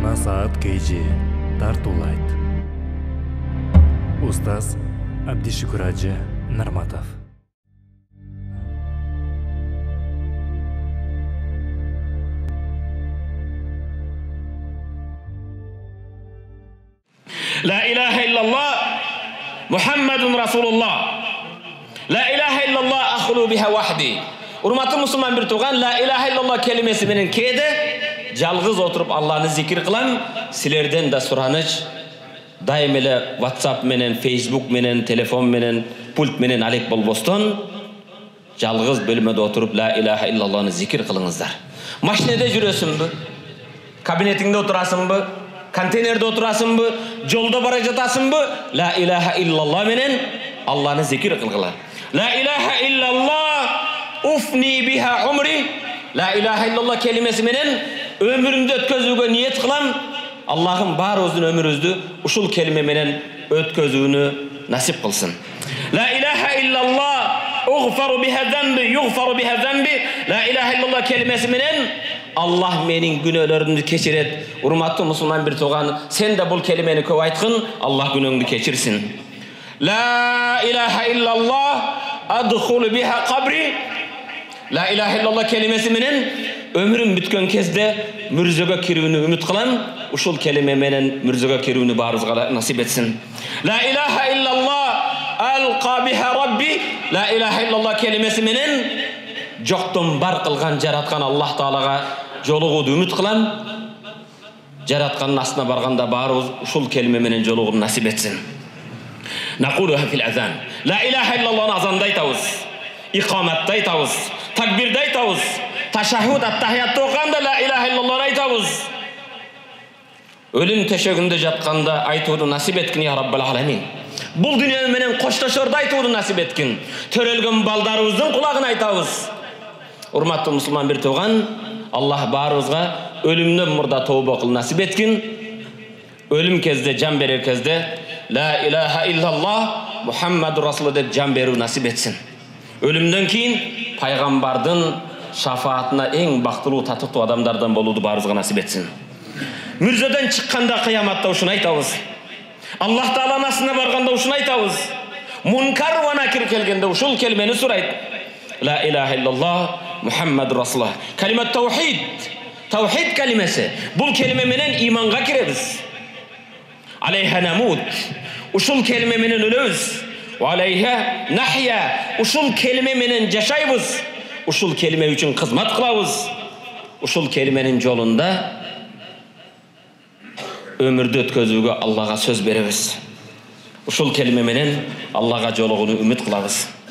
Жаңа саат KG тартуулайт. Устаз Абдишукур Ажы Нарматов. La ilahe illallah Muhammedun Rasulullah. La ilahe illallah akhlu biha wahdi. Urmatlı Müslüman bir tuğan, la ilahe illallah kelimesi menen kede жалгыз отырып Алланы зикир кылам. Силерден да сураныч дайым эле WhatsApp менен, Facebook менен, телефон менен, пульт менен алек болбостон жалгыз бөлмөдө отырып ла илаха иллаллахны зикир кылыңыздар. Машинеде жүрөсүңбү? Кабинетиңде отурасыңбы? Контейнерде отурасыңбы? Жолдо бара жатасыңбы? Ла илаха иллаллах менен Алланы зикир кылгыла. Ла илаха иллаллах уфни биха умри. Ла илаха иллаллах келимеси менен ömrümde ötközүүгө ниет кылам. Аллахым баарыбыздын өмүрүбүздү ушул келиме менен өткözүүнү насип кылсын. La ilahe illallah ughfaru biha zambi yughfaru biha zambi. La ilahe illallah kelimesi менен Allah menin günölөрүмдү кечирет. Урматтуу мусулман бир тууган, сен да бул келимени көп айткын, Аллах күнөөңдү кечирсин. La ilahe illallah adkhulu biha qabri. La ilahe illallah kelimesi менен ömrüm бүткөн кезде мүрзөгө кирүүнү үмүт кылам. Ушул келиме менен мүрзөгө кирүүнү баарыбызга насип этсин. La ilaha illallah alqa biha rabbi. La ilaha illallah kelimesi менен жоктон бар кылган жараткан Аллах Таалага жолугууду үмүт кылам. Жараткандын астына барганда баарыбыз ушул келиме менен жолугууну насип этсин. Нақулуха фил азан. La ilaha illallah азанда айтабыз. Икаматта айтабыз. Такбирде айтабыз. Taşahhud attahiyatты оққанда ла илаха иллаллахны айтабыз. Өлүм төшөгүндө жатканда айтууну насип эткин я Раббал аламин. Бул дүйнө менен коштошордо айтууну насип эткин. Төрөлгөн балдарыбыздын кулагына айтабыз. Урматтуу мусулман бир тууган, Аллах баарыбызга өлүмдөн мурда тооба кыл насип эткин. Өлүм кезде, жан берер кезде ла илаха иллаллах Мухаммаду Расул деп жан берүү насип этсин. Өлүмдөн кийин пайгамбардын шафаатына эң бактылуу татыктуу адамдардан болууду баарыбызга насип этсин. Мүрзөдөн чыкканда кыяматта ушуну айтабыз. Аллах Тааланын астына барганда ушуну айтабыз. Мункар ва накир келгенде ушул келмени сурайт. La ilahe illallah Muhammadur Rasulullah. Калимат таухид. Таухид калимеси. Бул келиме менен иманга киребиз. Алейха намут. Ушул келиме менен өлөбүз. Ва алейха нахя. Ушул келиме менен жашайбыз. Ушул келиме үчүн кызмат кылабыз. Ушул келименин жолунда өмүрдү өткөзүүгө Аллага сөз беребиз. Ушул келиме менен Аллага жолугууну үмүт кылабыз.